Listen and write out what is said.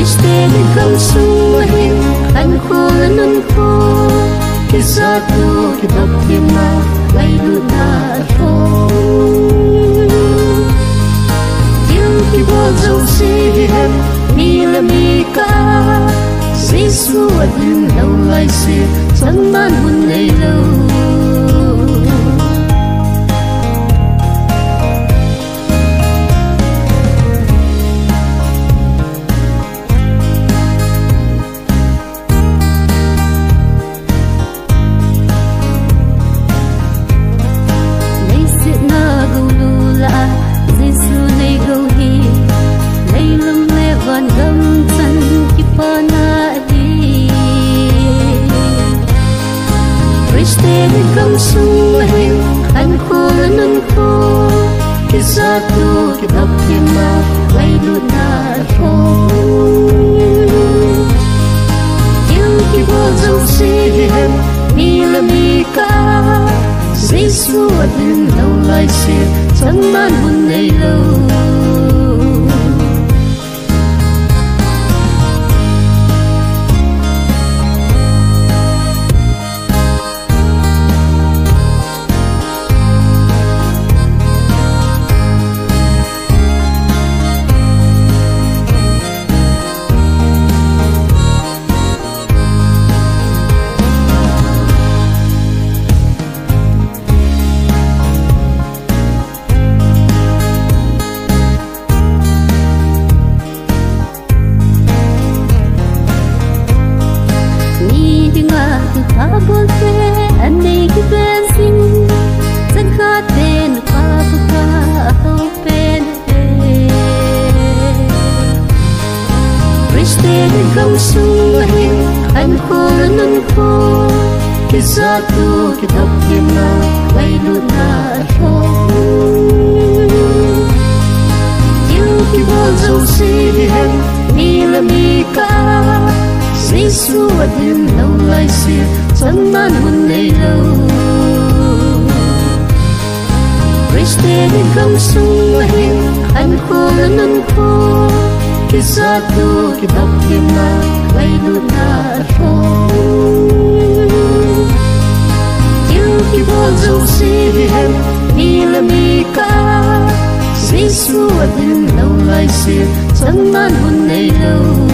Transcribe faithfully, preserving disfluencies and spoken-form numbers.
Christe di Khankho Khankho Nunkho Kisatu kitab hima Gailu na tho Diu ki bozo si hem Mila mika Sisu adin lau lai si Sanman hun nei lau Khankho Nunkho Kisatu kitab hima Gailu na tho Diu ki bozo si hem Mila mika Sisu adin lau lai si Sanman hun nei lau Khankho Nunkho Kisatu kitab hima Gailu na tho Diu ki bozo si hem Mila mika Sisu adin lau lai si Sanman hun nei lau Christe di Khankho Khankho Nunkho Kisatu kitab hima Gailu na tho Diu ki bozo si hem Mila mika Sisu adin lau lai si Sanman hun nei lau